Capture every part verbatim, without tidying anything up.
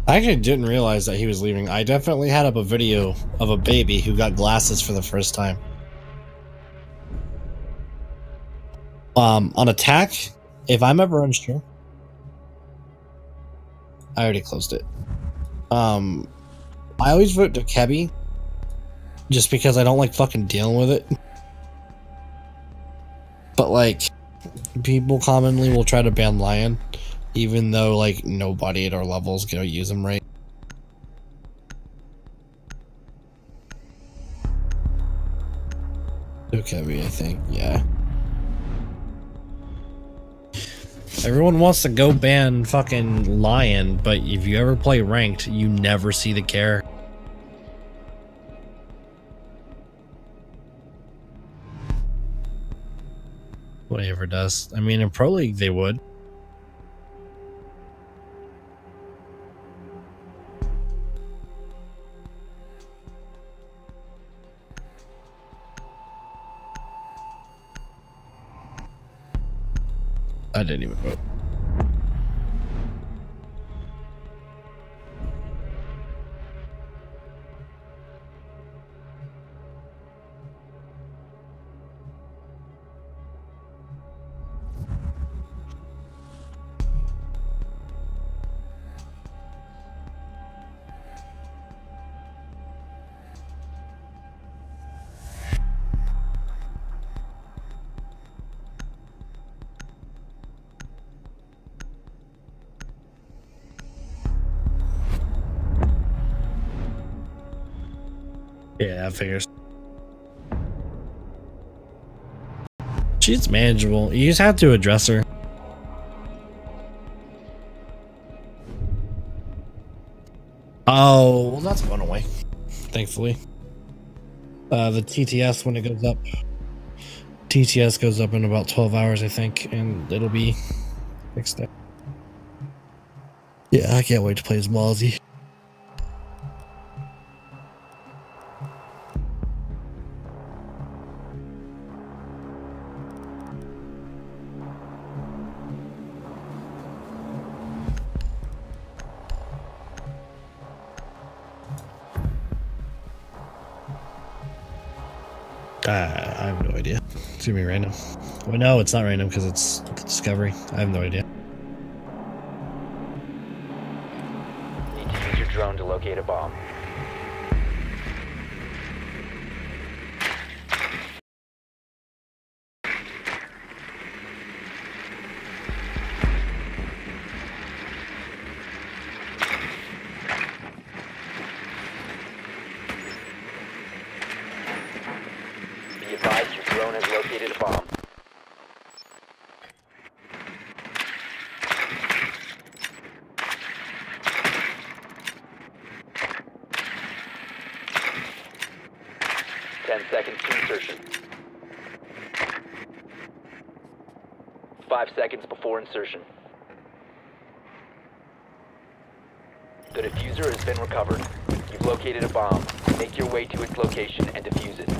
I actually didn't realize that he was leaving. I definitely had up a video of a baby who got glasses for the first time. Um, on attack, if I'm ever unsure, I already closed it. Um, I always vote to Kebby, just because I don't like fucking dealing with it. But like, people commonly will try to ban Lion, even though like nobody at our level is gonna use him right. So Kebby, I think, yeah. Everyone wants to go ban fucking Lion, but if you ever play ranked, you never see the character. Whatever does. I mean, in Pro League, they would. I didn't even vote. Yeah, that figures. She's manageable. You just have to address her. Oh, well, that's gone away, thankfully. Uh, the T T S, when it goes up, T T S goes up in about twelve hours, I think, and it'll be fixed up. Yeah, I can't wait to play as Mozzie. Uh, I have no idea. It's gonna be random. Well, no, it's not random because it's the Discovery. I have no idea. Need to use your drone to locate a bomb. Be advised your drone has located a bomb. Ten seconds to insertion. Five seconds before insertion. The diffuser has been recovered. You've located a bomb. Make your way to its location and defuse it.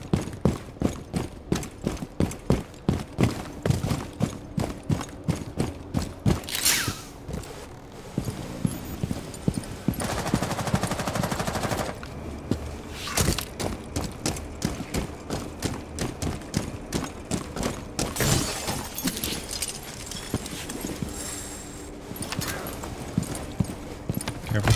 Careful.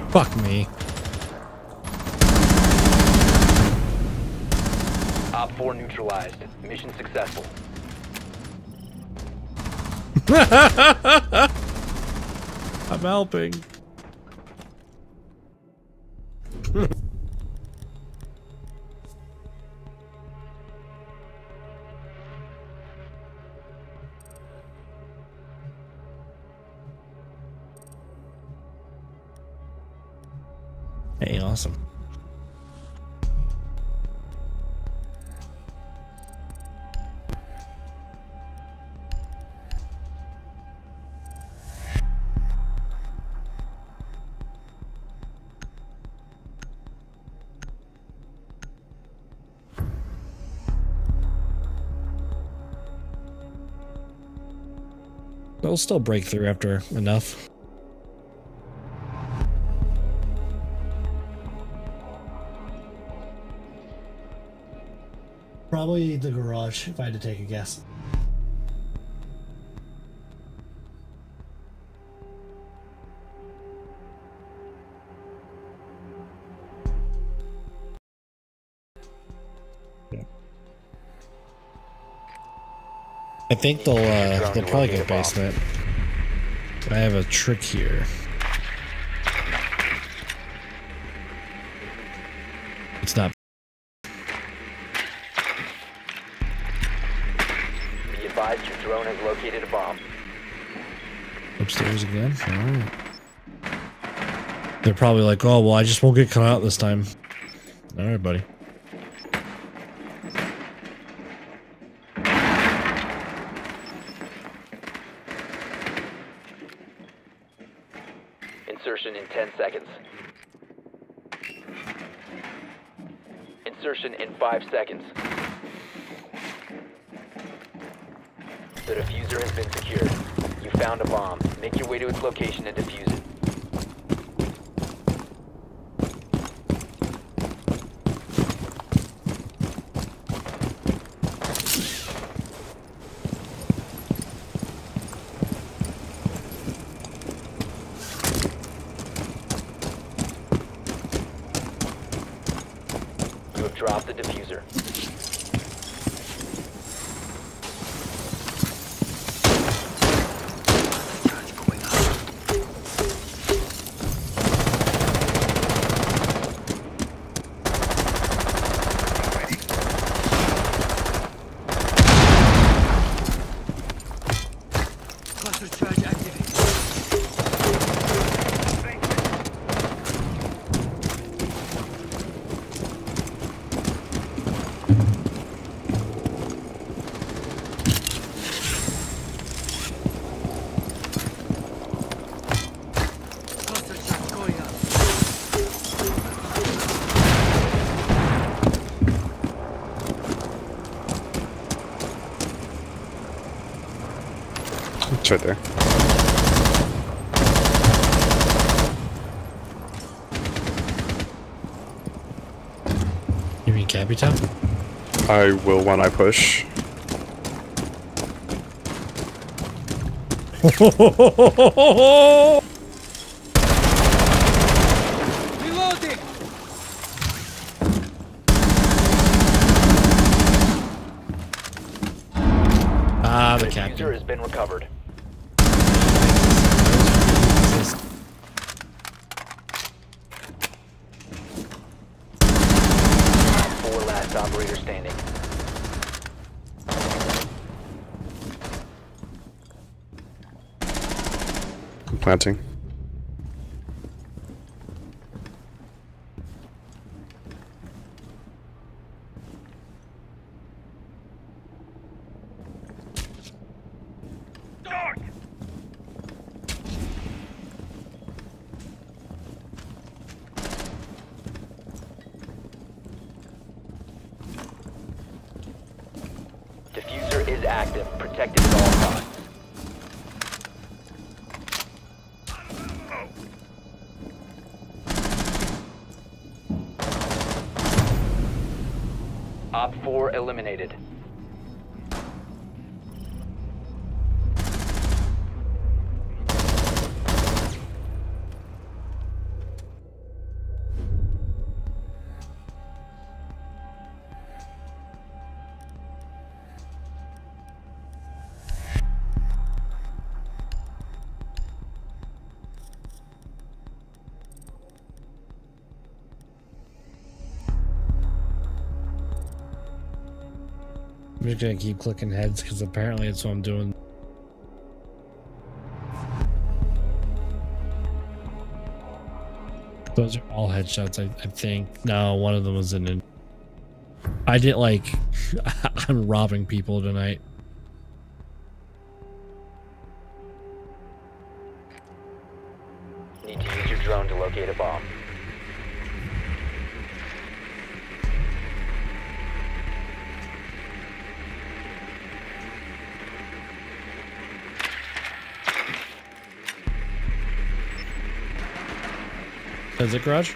Fuck me. Op four neutralized. Mission successful. I'm helping. Hey, awesome. They'll still break through after enough. Probably the garage, if I had to take a guess. Yeah. I think they'll uh, they'll probably go basement. I have a trick here. It's not. Be advised your drone has located a bomb. Upstairs again? Alright. They're probably like, oh, well, I just won't get caught out this time. Alright, buddy. Insertion in ten seconds. Insertion in five seconds. The diffuser has been secured. You found a bomb. Make your way to its location and defuse it. You have dropped the diffuser. It's right there. You mean Capitan? I will when I push. Reloading! Ah, the The diffuser captain. has been recovered. Four last operator standing. I'm planting. Diffuser is active, protected at all costs. Op four eliminated. I'm just gonna keep clicking heads because apparently it's what I'm doing. Those are all headshots, I, I think. No, one of them was in. An... I did like. I'm robbing people tonight. Need to use your drone to locate a bomb. Is it garage?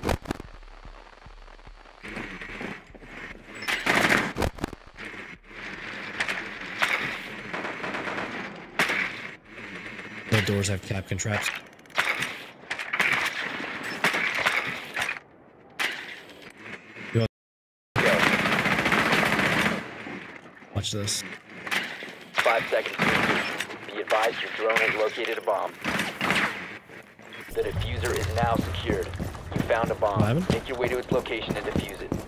The doors have Capcan traps. Watch this. Five seconds. Be advised your drone has located a bomb. The diffuser is now secured. You found a bomb. Lyman? Make your way to its location and defuse it.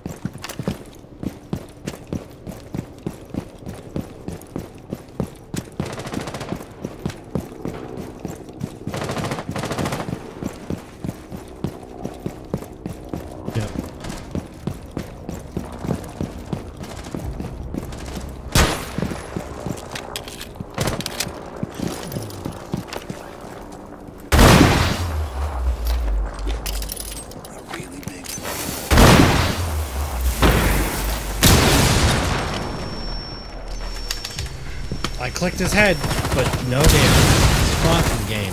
Yep. I clicked his head, but no damage. Fucking game.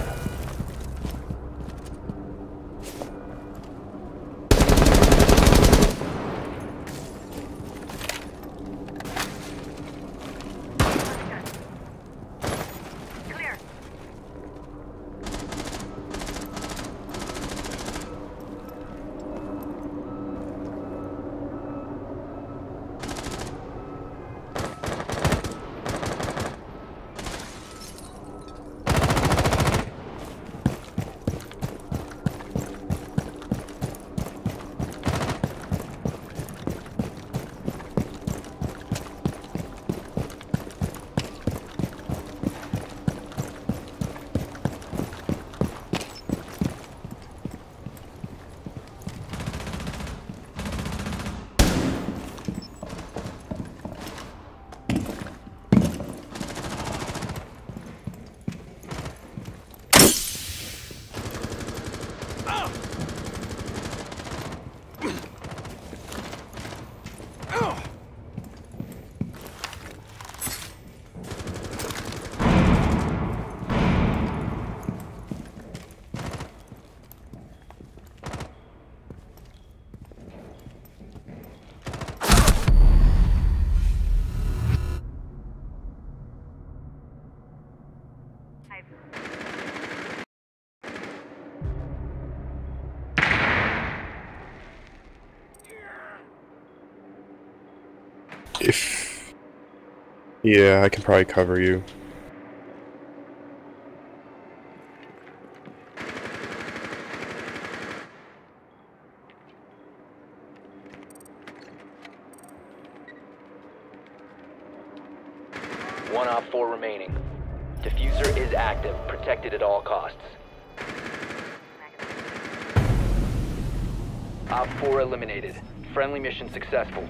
If... Yeah, I can probably cover you. One op four remaining. Diffuser is active, protected at all costs. Op four eliminated. Friendly mission successful.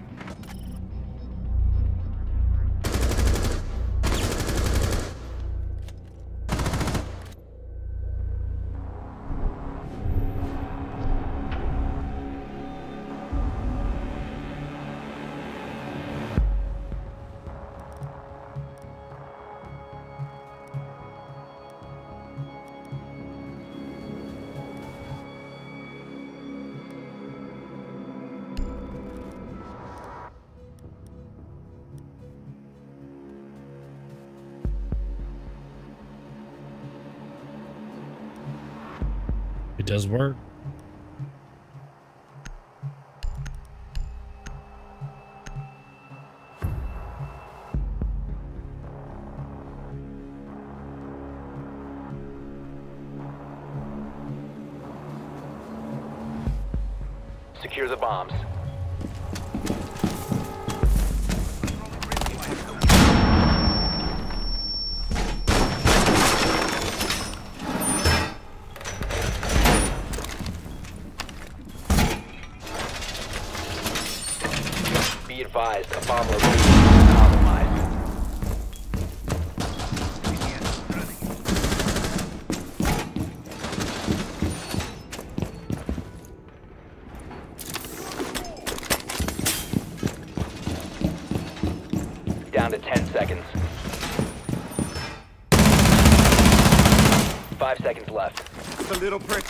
It does work. Secure the bombs. down to ten seconds. Five seconds left. The little prick.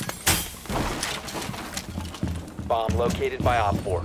Bomb located by Op four.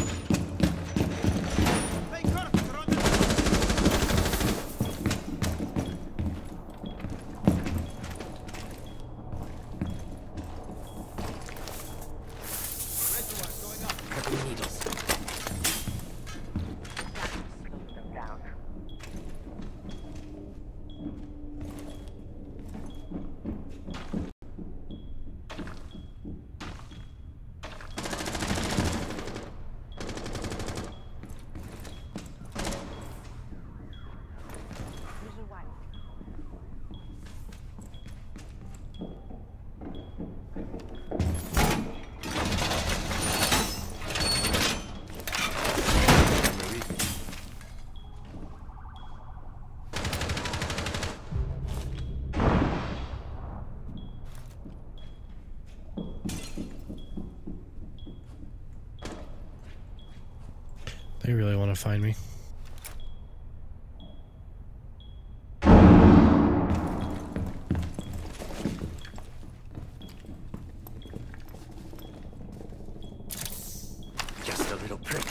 They really want to find me. Just a little prick.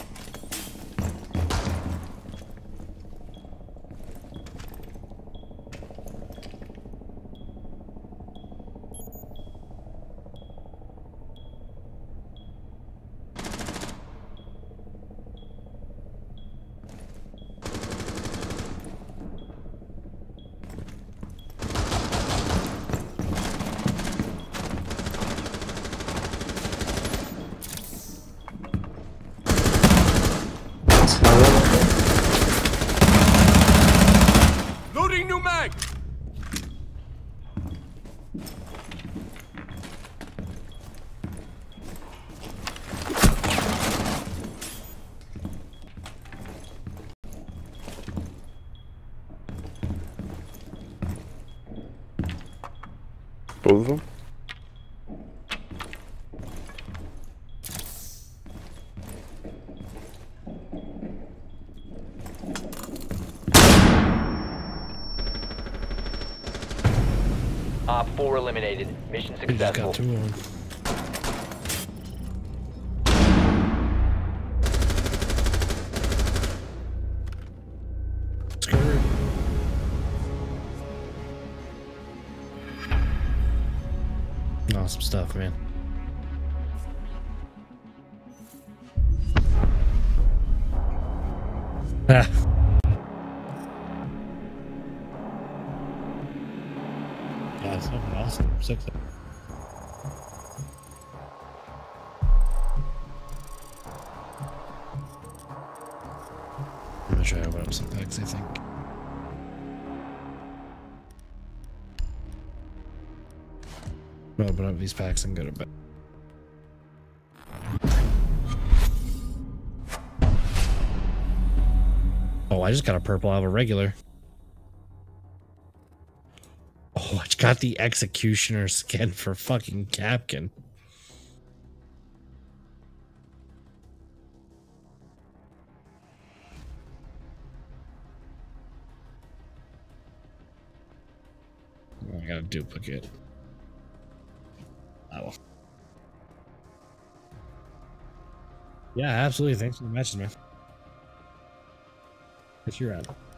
Loading new mag. Both of them? Op four eliminated. Mission We just successful. got two of them. Screwed. Awesome stuff, man. Ah. Yeah, it's fucking awesome. Six. I'm gonna try to open up some packs, I think. I'm gonna open up these packs and go to bed. Oh, I just got a purple out of a regular. Oh, I got the Executioner skin for fucking Capkin. Oh, I got a duplicate. Oh. Yeah, absolutely. Thanks for the message, man. If you're out.